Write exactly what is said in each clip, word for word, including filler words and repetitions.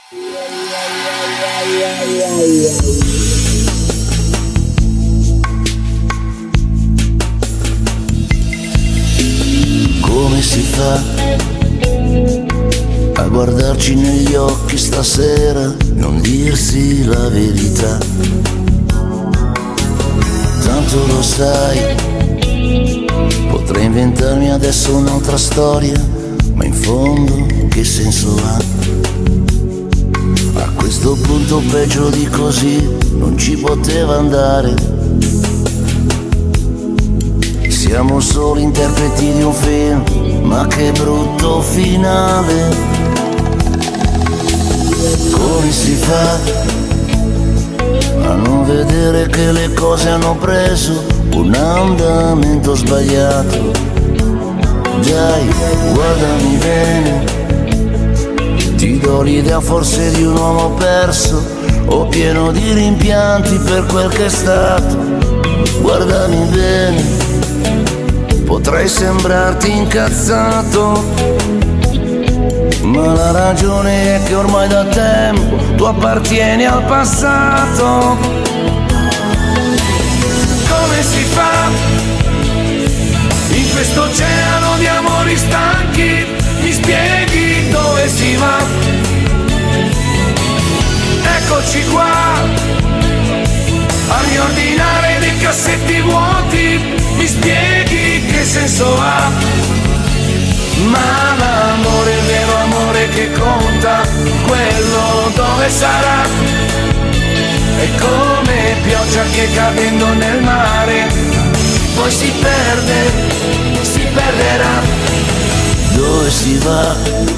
Come si fa a guardarci negli occhi stasera, non dirsi la verità? Tanto lo sai, potrei inventarmi adesso un'altra storia, ma in fondo che senso ha? A questo punto peggio di così non ci poteva andare. Siamo solo interpreti di un film, ma che brutto finale. Come si fa a non vedere che le cose hanno preso un andamento sbagliato? Dai, guardami bene, ti do l'idea forse di un uomo perso o pieno di rimpianti per quel che è stato. Guardami bene, potrei sembrarti incazzato, ma la ragione è che ormai da tempo tu appartieni al passato. Come si fa in questo oceano di amori stanchi? Mi spieghi dove si va? Eccoci qua a riordinare dei cassetti vuoti. Mi spieghi che senso ha? Ma l'amore, il vero amore che conta, quello dove sarà? È come pioggia che cadendo nel mare poi si perde, si perderà. Dove si va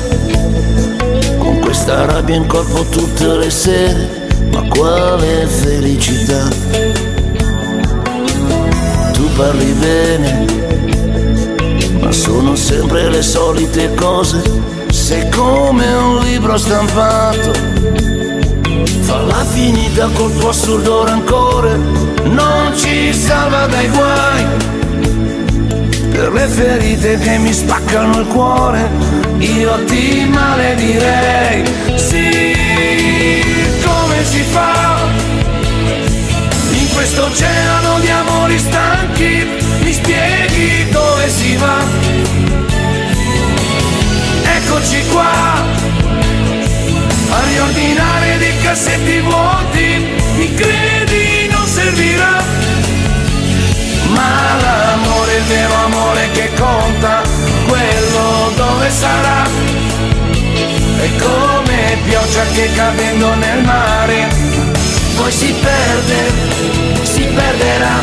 con questa rabbia in corpo tutte le sere? Ma quale felicità? Tu parli bene, ma sono sempre le solite cose. Sei come un libro stampato, falla finita col tuo assurdo rancore. Non ci salva dai guai, per le ferite che mi spaccano il cuore io ti maledirei. Sì, come si fa in questo oceano di amori stanchi? Mi spieghi dove si va? Eccoci qua a riordinare dei cassetti vuoti. Mi credi non servirà? Ma l'amore, il vero amore che conta, quello dove sarà? È come pioggia che cadendo nel mare poi si perde, si perderà.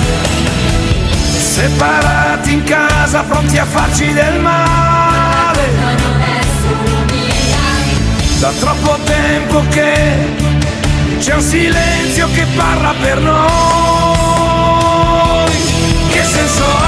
Separati in casa, pronti a farci del male. Da troppo tempo che c'è un silenzio che parla per noi. Che senso ha?